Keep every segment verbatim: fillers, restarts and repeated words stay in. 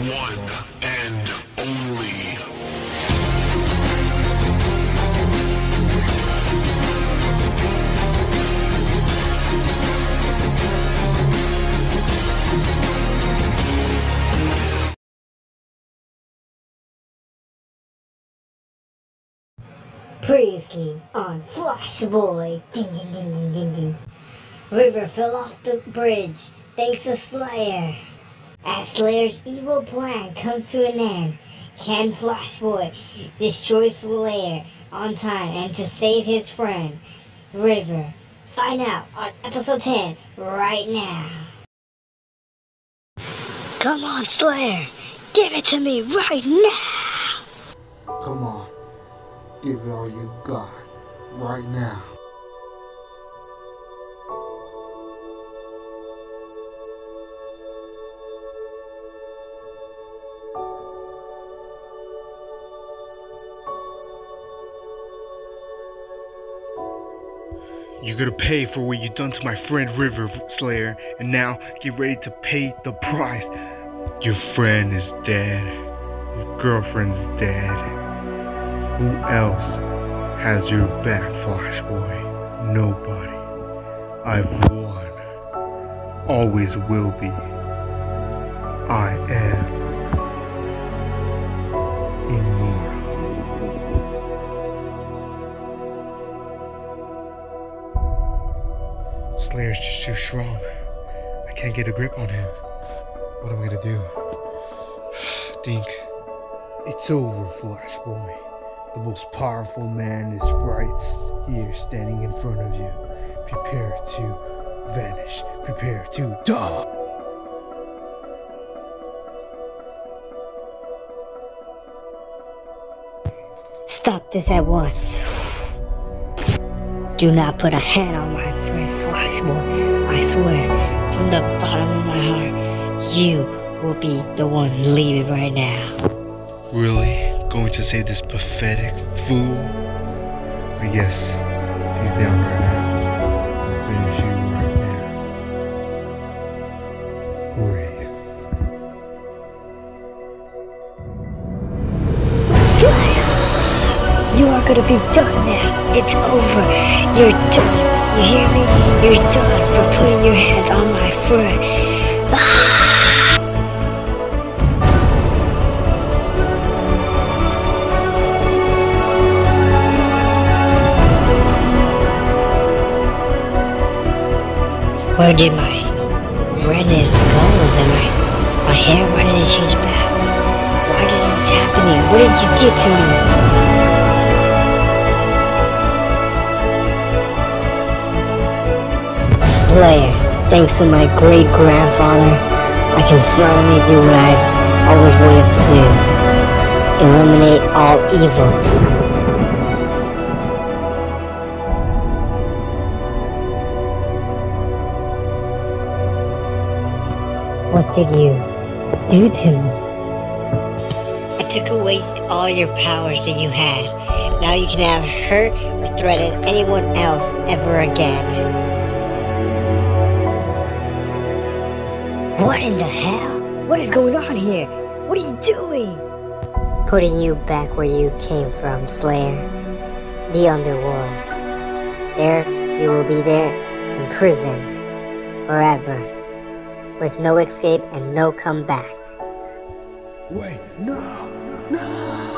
one and only. Previously on Flash Boy. Ding, ding, ding, ding, ding, ding. River fell off the bridge thanks to Slayer. As Slayer's evil plan comes to an end, can Flash Boy destroy Slayer on time and to save his friend, River? Find out on episode ten right now. Come on, Slayer. Give it to me right now. Come on. Give it all you got, right now. You're gonna pay for what you done to my friend River, Slayer, and now get ready to pay the price. Your friend is dead. Your girlfriend's dead. Who else has your back, Flash Boy? Nobody. I've won. Always will be. I am immortal. Slayer's just too strong. I can't get a grip on him. What am I gonna do? Think. It's over, Flash Boy. The most powerful man is right here standing in front of you. Prepare to vanish. Prepare to die. Stop this at once. Do not put a hand on my friend Flash Boy. I swear, from the bottom of my heart, you will be the one leaving right now. Really? Going to save this pathetic fool? I guess he's down right now. I'll finish you right now. Grace. Slayer! You are gonna be done now. It's over. You're done. You hear me? You're done for putting your hands on my friend. Ah! Where did my redness go? And my, my hair, why did it change back? Why is this happening? What did you do to me? Slayer, thanks to my great grandfather, I can finally do what I've always wanted to do. Eliminate all evil. What did you do to me? I took away all your powers that you had. Now you can never hurt or threaten anyone else ever again. What in the hell? What is going on here? What are you doing? Putting you back where you came from, Slayer. The underworld. There, you will be there, imprisoned, forever. With no escape and no comeback. Wait, no, no, no.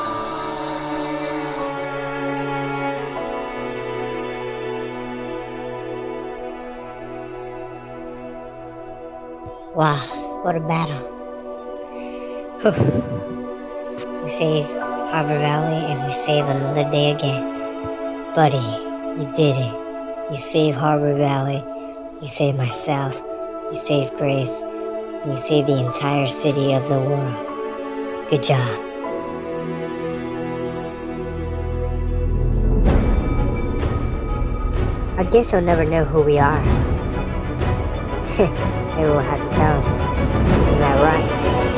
Wow, what a battle. We saved Harbor Valley and we saved another day again. Buddy, you did it. You saved Harbor Valley. You saved myself. You saved Grace. You saved the entire city of the world. Good job. I guess he'll never know who we are. Maybe we'll have to tell him. Isn't that right?